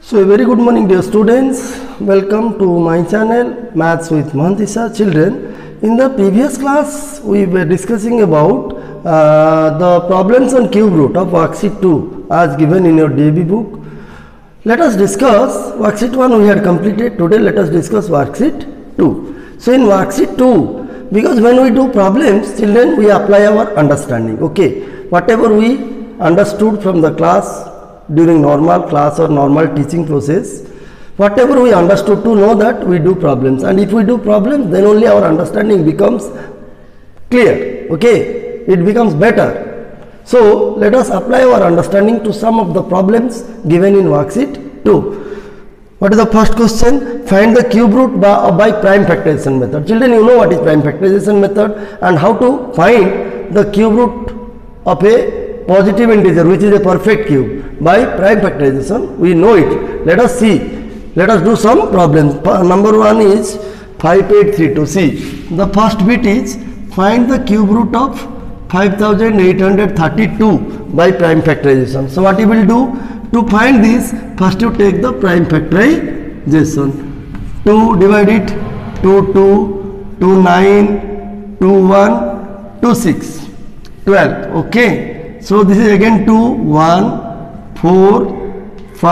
So a very good morning dear students, welcome to my channel Maths with Mahantisa. Children, in the previous class we were discussing about the problems on cube root of worksheet 2 as given in your DAB book. Let us discuss worksheet 1 we had completed. Today let us discuss worksheet 2. So in worksheet 2, because when we do problems, children, we apply our understanding. Okay, whatever we understood from the class during normal class or normal teaching process, whatever we understood to know that we do problems, and if we do problems then only our understanding becomes clear. Okay, it becomes better. So let us apply our understanding to some of the problems given in worksheet 2. What is the first question? Find the cube root by prime factorization method. Children, you know what is prime factorization method and how to find the cube root of a positive integer which is a perfect cube by prime factorization. We know it. Let us see. Let us do some problems. Number 1 is 5832. See, the first bit is find the cube root of 5832 by prime factorization. So what you will do? To find this, first you take the prime factorization. 2 divide it, 2 2, 2 9, 2 1, 2 6, 12. Okay. So this is again 2, 1, 4,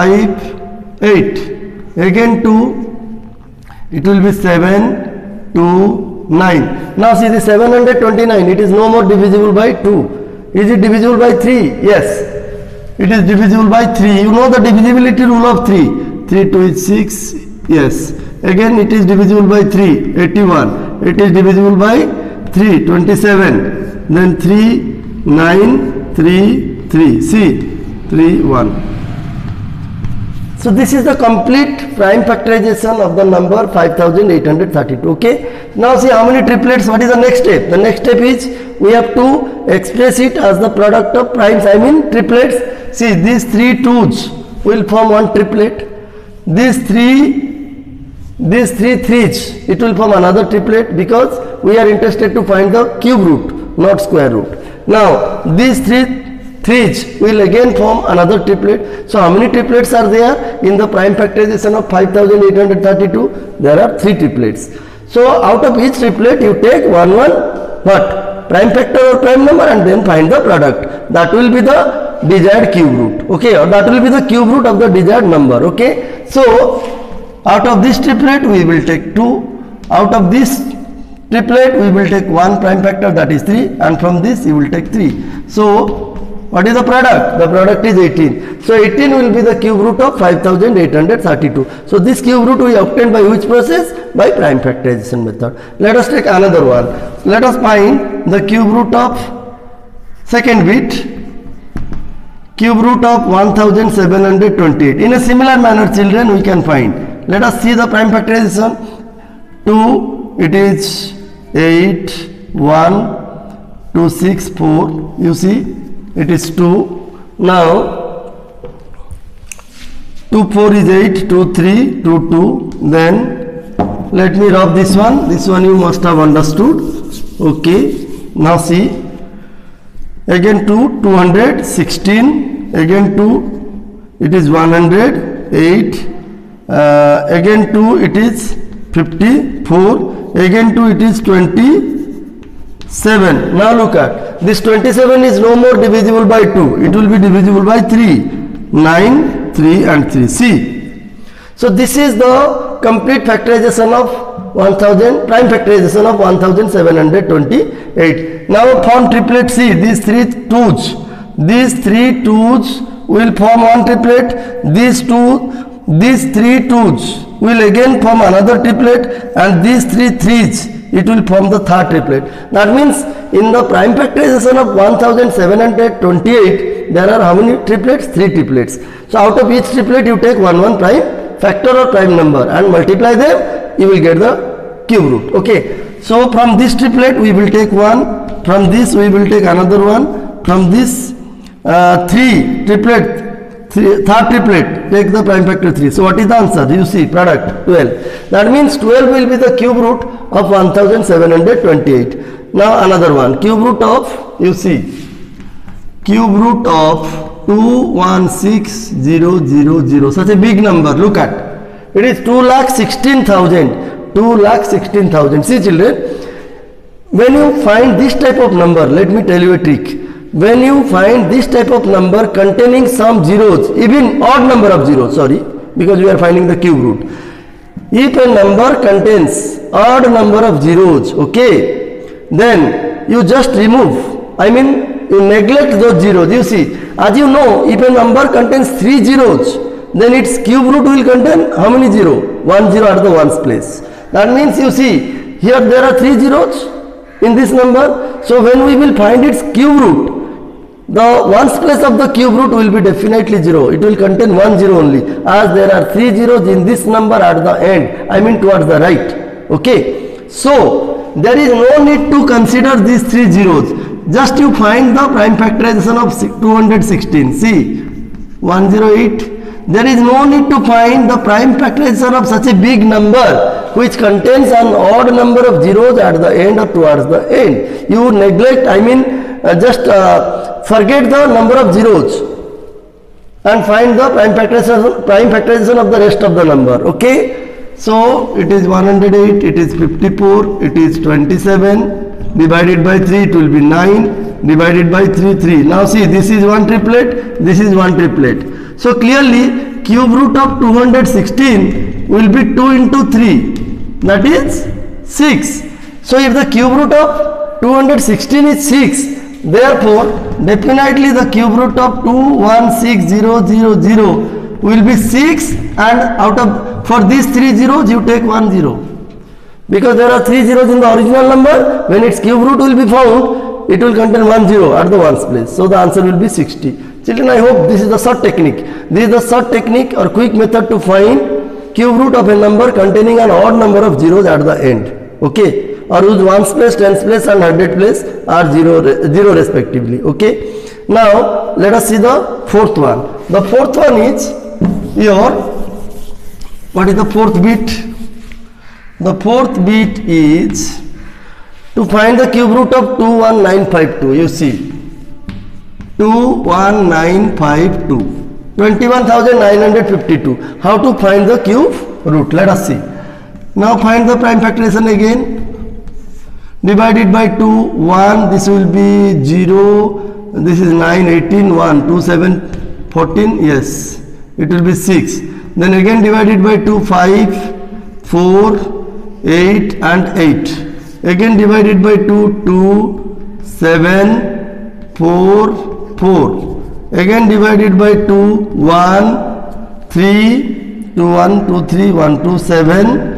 5, 8. Again 2, it will be 7, 2, 9. Now see the 729, it is no more divisible by 2. Is it divisible by 3? Yes. It is divisible by 3. You know the divisibility rule of 3. 3 2 is 6. Yes. Again it is divisible by 3. 81. It is divisible by 3. 27. Then 3, 9, 3, 3. See, 3, 1. So this is the complete prime factorization of the number 5832. Okay. Now see how many triplets. What is the next step? The next step is we have to express it as the product of primes. I mean triplets. See, these 3 2's will form one triplet. These three threes, it will form another triplet, because we are interested to find the cube root, not square root. Now these 3 threes will again form another triplet. So how many triplets are there in the prime factorization of 5832? There are 3 triplets. So out of each triplet you take one what? Prime factor or prime number, and then find the product. That will be the desired cube root. Okay, or that will be the cube root of the desired number. Okay. So out of this triplet we will take 2. Out of this triplet we will take 1 prime factor, that is 3, and from this you will take 3. So what is the product? The product is 18. So 18 will be the cube root of 5832. So this cube root we obtained by which process? By prime factorization method. Let us take another one. Let us find the cube root of second bit, cube root of 1728. In a similar manner, children, we can find. Let us see the prime factorization. 2, it is 8, 1, 2, 6, 4. You see, it is 2. Now, 2, 4 is 8, 2, 3, 2, 2. Then, let me rub this one. This one you must have understood. Okay. Now see. Again 2, 216. Again 2, it is 108. Again 2, it is 54. Again 2, it is 27. Now look at this. 27 is no more divisible by 2. It will be divisible by 3. 9, 3 and 3. See. So this is the complete factorization of 1000, prime factorization of 1728. Now form triplet. See, these 3 2's will form one triplet. These 3 2's will again form another triplet, and these 3 threes, it will form the third triplet. That means in the prime factorization of 1728 there are how many triplets? 3 triplets. So out of each triplet you take one prime factor or prime number and multiply them, you will get the cube root. Okay. So from this triplet we will take 1, from this we will take another one, from this 3 triplet, third triplet, take the prime factor 3. So what is the answer? You see, product 12. That means 12 will be the cube root of 1728. Now another one, cube root of, you see, cube root of 216,000. Such a big number. Look at it is 2,16,000. 2,16,000. See children, when you find this type of number, let me tell you a trick. When you find this type of number containing some zeros, even odd number of zeros, sorry, because we are finding the cube root. If a number contains odd number of zeros, okay, then you just remove, you neglect those zeros. You see, as you know, if a number contains 3 zeros, then its cube root will contain how many zero? 1 zero at the ones place. That means you see, here there are 3 zeros in this number. So when we will find its cube root, the ones place of the cube root will be definitely 0. It will contain 1 0 only, as there are 3 zeros in this number at the end, towards the right. Okay. So there is no need to consider these 3 zeros. Just you find the prime factorization of 216. See, 108. There is no need to find the prime factorization of such a big number which contains an odd number of zeros at the end or towards the end. You neglect, forget the number of zeros and find the prime factorization of the rest of the number. Okay. So it is 108, it is 54, it is 27, divided by 3 it will be 9, divided by 3 3. Now see, this is one triplet, this is one triplet. So clearly cube root of 216 will be 2 into 3, that is 6. So if the cube root of 216 is 6, therefore definitely the cube root of 216,000 will be 6, and for these 3 zeros you take 1 0. Because there are 3 zeros in the original number, when its cube root will be found, it will contain 1 0 at the ones place. So the answer will be 60. Children, I hope this is the short technique. This is the short technique or quick method to find cube root of a number containing an odd number of zeros at the end. Okay. Or whose ones place, tens place and hundred place are 0 respectively. Okay. Now let us see the fourth one. The fourth one is your, what is the fourth bit? The fourth bit is to find the cube root of 21952. You see, 21952, 21,952. How to find the cube root? Let us see. Now find the prime factorization again. Divided by 2, 1, this will be 0, this is 9, 18, 1, 2, 7, 14, yes, it will be 6. Then again divided by 2, 5, 4, 8 and 8. Again divided by 2, 2, 7, 4, 4. Again divided by 2, 1, 3, 2, 1, 2, 3, 1, 2, 7,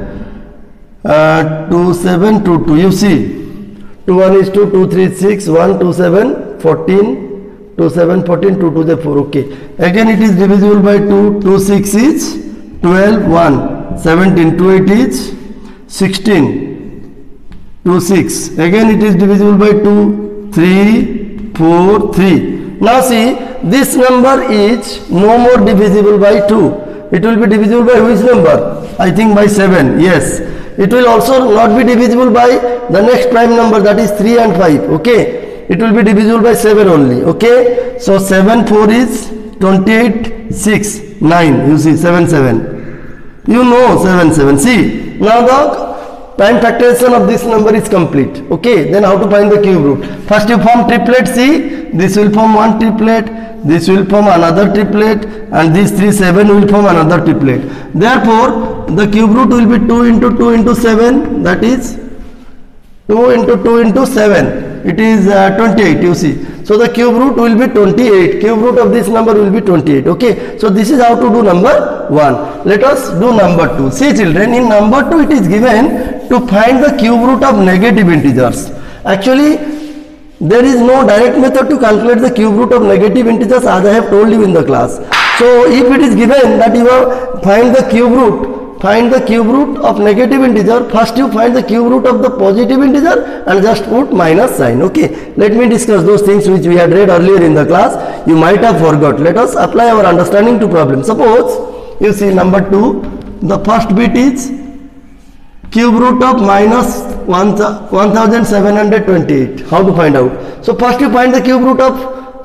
2, 7, 2, 2. You see, 2, 1 is 2, 2, 3 is 6, 1, 2, 7, 14, 2, 7, 14, 2 to the 4. Okay. Again it is divisible by 2, 2, 6 is 12, 1, 17, 2, 8 is 16, 2, 6. Again it is divisible by 2, 3, 4, 3. Now see, this number is no more divisible by 2. It will be divisible by which number? I think by 7. Yes. It will also not be divisible by the next prime number, that is 3 and 5. Okay. It will be divisible by 7 only. Okay. So 7, 4 is 28, 6, 9. You see, 7, 7. You know 7, 7. See, now the prime factorization of this number is complete. Okay. Then how to find the cube root? First you form triplet. See, this will form one triplet, this will form another triplet, and these 3, 7 will form another triplet. Therefore, the cube root will be 2 into 2 into 7, that is 2 into 2 into 7. It is 28, you see. So the cube root will be 28. Cube root of this number will be 28. Okay. So this is how to do number 1. Let us do number 2. See children, in number 2 it is given to find the cube root of negative integers. Actually, there is no direct method to calculate the cube root of negative integers, as I have told you in the class. So if it is given that you find the cube root of negative integer, first you find the cube root of the positive integer and just put minus sign. Okay. Let me discuss those things which we had read earlier in the class. You might have forgot. Let us apply our understanding to problem. Suppose you see number 2, the first bit is cube root of minus 1728. How to find out? So first you find the cube root of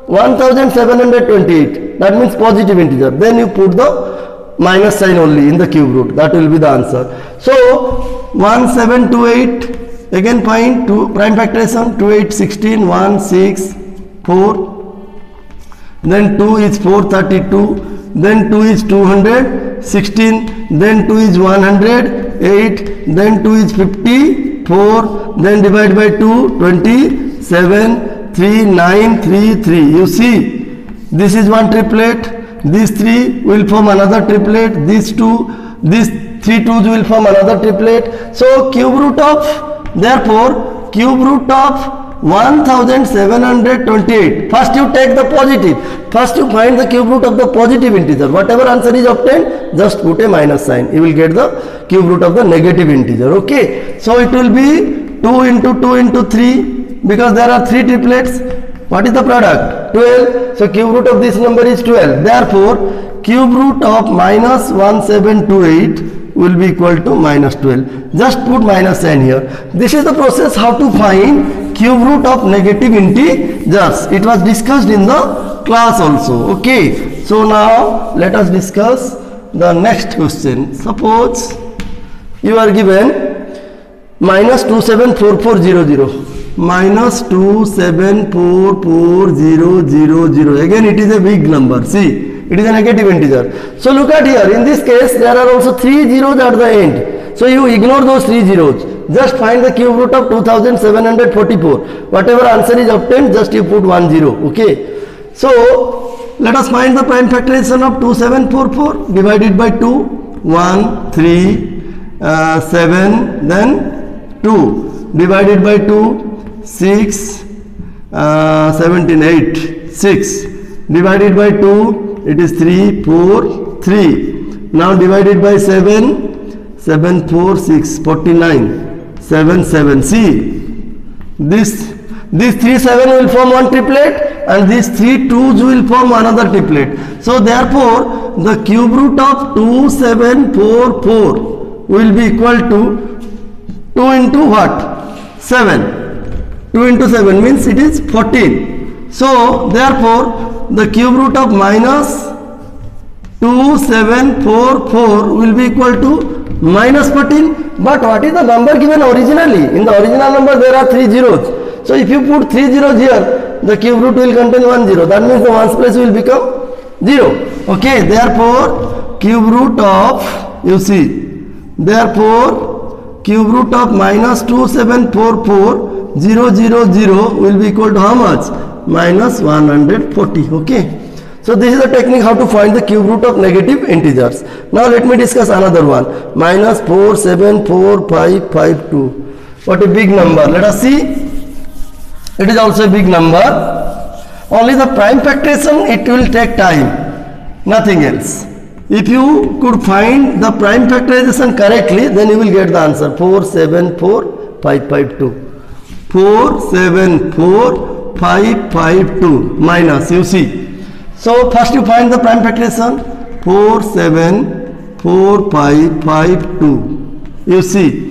1728. That means positive integer. Then you put the minus sign only in the cube root. That will be the answer. So 1728. Again find prime factorization. 2, 8, 16, 1, 6, 4. Then 2 is 432. Then 2 is 216. Then 2 is 100. 8. Then 2 is 54. Then divide by 2. 27. 3, 9, 3, 3. You see, this is one triplet. These 3 will form another triplet. These 3 twos will form another triplet. So cube root of, therefore, cube root of 1728. First you take the positive. First you find the cube root of the positive integer. Whatever answer is obtained, just put a minus sign. You will get the cube root of the negative integer. Okay. So it will be 2 into 2 into 3. Because there are 3 triplets. What is the product? 12. So cube root of this number is 12. Therefore, cube root of minus 1728 will be equal to minus 12. Just put minus sign here. This is the process how to find cube root of negative integers. It was discussed in the class also. Okay. So now let us discuss the next question. Suppose you are given minus 274400. Minus 274400. Again it is a big number. See, it is a negative integer. So look at here. In this case there are also 3 zeros at the end. So you ignore those 3 zeros. Just find the cube root of 2744. Whatever answer is obtained, just you put 1 0. Okay. So let us find the prime factorization of 2744. Divided by 2. 1, 3, 7, then 2. Divided by 2. 6, 17, 8, 6. Divided by 2, it is 3, 4, 3. Now divided by 7, 7, 4, 6, 49, 7, 7. See, these 3 7 will form one triplet and these 3 2s will form another triplet. So therefore, the cube root of 2744 will be equal to 2 into what? 7. 2 into 7 means it is 14. So therefore the cube root of minus 2744 will be equal to minus 14. But what is the number given originally? In the original number there are 3 zeros. So if you put 3 zeros here, the cube root will contain 1 0. That means the ones place will become 0. Okay, therefore cube root of, you see, therefore cube root of minus 2744 0 0 0 will be equal to how much? Minus 140. Okay. So this is the technique how to find the cube root of negative integers. Now let me discuss another one. Minus 474552. What a big number. Let us see. It is also a big number. Only the prime factorization it will take time. Nothing else. If you could find the prime factorization correctly, then you will get the answer. 474552. 474552 minus, you see. So first you find the prime factorization. 474552. You see,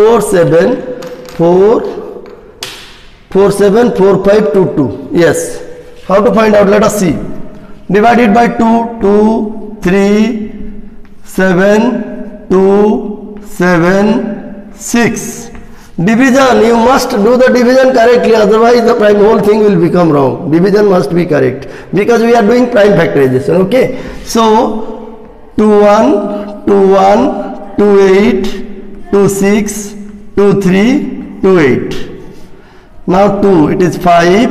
474522. Yes. How to find out? Let us see. Divided by 2, 2, 3, 7, 2, 7, 6. Division, you must do the division correctly, otherwise the prime whole thing will become wrong. Division must be correct because we are doing prime factorization. Okay. So 21, 21, 28, 26, 23, 28. Now 2, it is 5,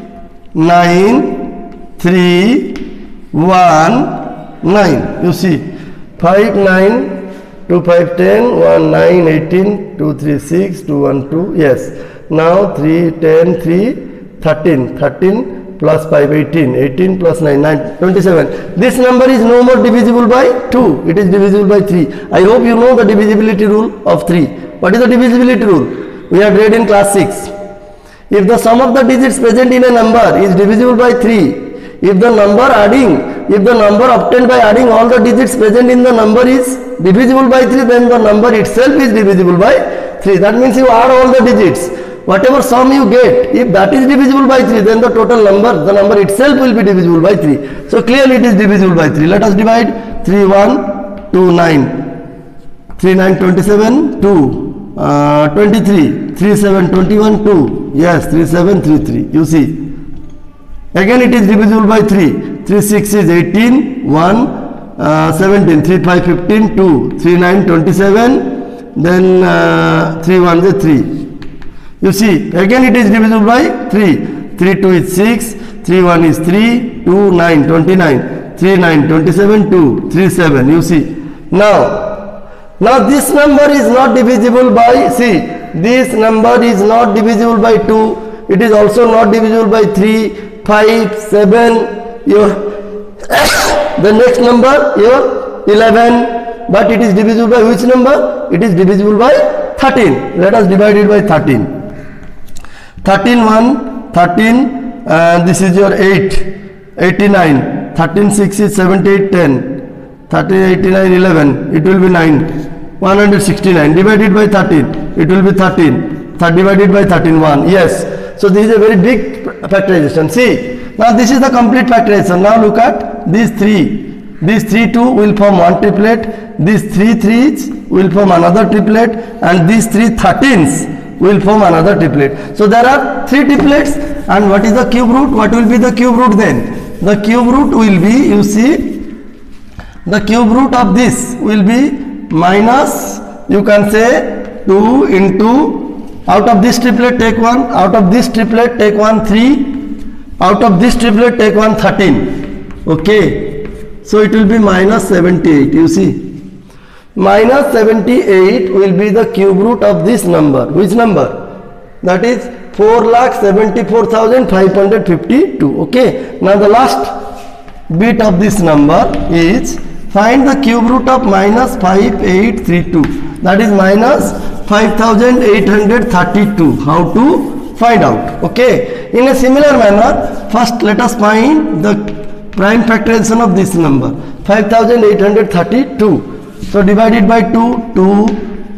9, 3, 1, 9. You see, 5, 9, 2, 5, 10, 1, 9, 18, 2, 3, 6, 2, 1, 2. Yes. Now 3, 10, 3, 13. 13 plus 5, 18. 18 plus 9, 9, 27. This number is no more divisible by 2. It is divisible by 3. I hope you know the divisibility rule of 3. What is the divisibility rule? We have read in class 6. If the sum of the digits present in a number is divisible by 3, if the number obtained by adding all the digits present in the number is divisible by 3, then the number itself is divisible by 3. That means you add all the digits. whatever sum you get, if that is divisible by 3, then the total number, the number itself will be divisible by 3. So clearly it is divisible by 3. Let us divide 3 1 2 9, 3 9 27 2, 23, 3 7 21 2. Yes, 3 7 3 3. You see. Again it is divisible by 3. 3 6 is 18, 1, 17, 3 5 15, 2, 3 9 27, then 3 1 is 3. You see, again it is divisible by 3. 3 2 is 6, 3 1 is 3, 2 9 29, 3 9 27, 2, 3 7. You see. Now this number is not divisible by, see, this number is not divisible by 2. It is also not divisible by 3, 5, 7, your the next number, your 11, but it is divisible by which number? It is divisible by 13. Let us divide it by 13. 13 1, 13, this is your 8, 89, 13 6 is 78, 10, 13 89 11, it will be 9, 169, divided by 13, it will be 13, divided by 13, 1, yes. So this is a very big factorization. See, now this is the complete factorization. Now look at these 3. These 3 2 will form one triplet. These 3 3s will form another triplet, and these 3 13s will form another triplet. So there are 3 triplets, and what is the cube root? What will be the cube root then? The cube root will be, you see, the cube root of this will be minus, you can say 2 into, out of this triplet take 1, out of this triplet take 1 3, out of this triplet take 1 13. Okay, so it will be minus 78. You see, minus 78 will be the cube root of this number. Which number? That is 4,74,552. Okay, now the last bit of this number is find the cube root of minus 5832. That is minus 5,832. How to find out? Okay, in a similar manner, first let us find the prime factorization of this number, 5,832. So divided by 2, 2,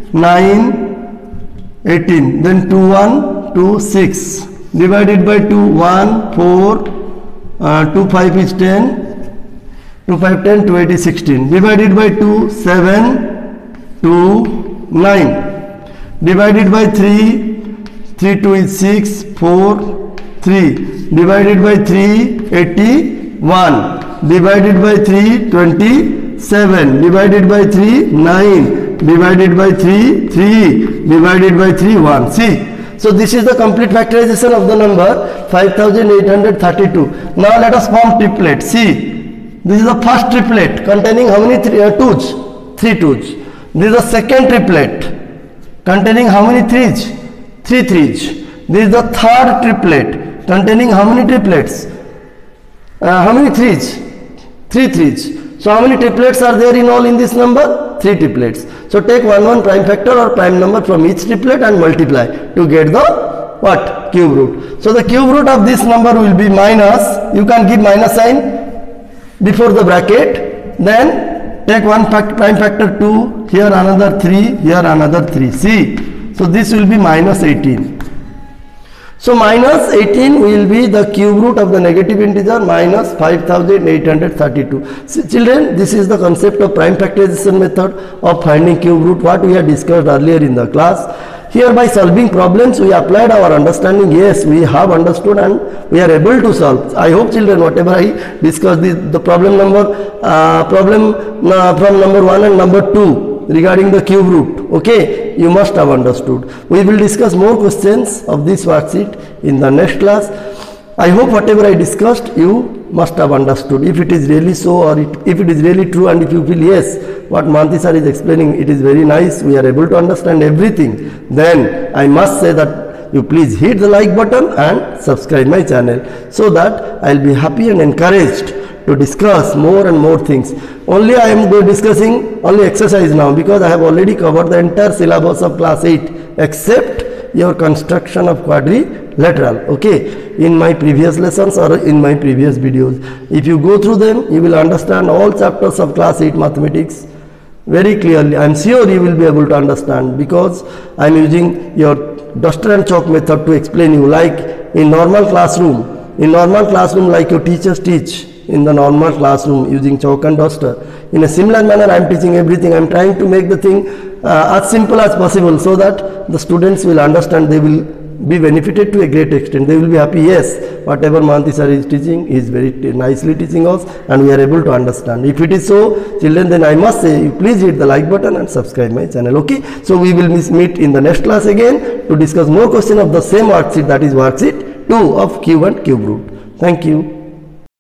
9, 18, then 2 1, 2 6, divided by 2, 1 4, 2 5 is 10, 2 5 10, 2 8 is 16, divided by 2, 7, 2, 9, divided by 3, 3 2 is 6, 4, 3, divided by 3, 81, divided by 3, 27, divided by 3, 9, divided by 3, 3, divided by 3, 1. See, so this is the complete factorization of the number 5832. Now let us form triplet. See, this is the first triplet containing how many twos? 3 twos. This is the second triplet containing how many threes? 3 threes. This is the third triplet containing how many triplets? How many threes? 3 threes. So how many triplets are there in all in this number? 3 triplets. So take one prime factor or prime number from each triplet and multiply to get the what? Cube root. So the cube root of this number will be minus, you can give minus sign before the bracket, then take one prime factor 2, here another 3, here another 3. See, so this will be minus 18. So minus 18 will be the cube root of the negative integer minus 5832. See, children, this is the concept of prime factorization method of finding cube root, what we had discussed earlier in the class. Here by solving problems we applied our understanding. Yes, we have understood and we are able to solve. I hope children, whatever I discussed, the problem from number 1 and number 2 regarding the cube root, okay, you must have understood. We will discuss more questions of this worksheet in the next class. I hope whatever I discussed you must have understood. If it is really so, or if it is really true, and if you feel yes, what Manti sir is explaining, it is very nice, we are able to understand everything, then I must say that you please hit the like button and subscribe my channel, so that I will be happy and encouraged to discuss more and more things. Only I am discussing only exercise now, because I have already covered the entire syllabus of class 8 except your construction of quadrilateral, okay, in my previous lessons or in my previous videos. If you go through them, you will understand all chapters of class 8 mathematics very clearly. I am sure you will be able to understand, because I am using your duster and chalk method to explain you, like in normal classroom. In normal classroom, like your teachers teach in the normal classroom using chalk and duster. In a similar manner, I am teaching everything. I am trying to make the thing as simple as possible so that the students will understand, they will be benefited to a great extent. They will be happy, yes, whatever Mahanti sir is teaching, he is very nicely teaching us and we are able to understand. If it is so, children, then I must say, please hit the like button and subscribe my channel, okay? So we will meet in the next class again to discuss more questions of the same worksheet, that is worksheet 2 of cube and cube root. Thank you.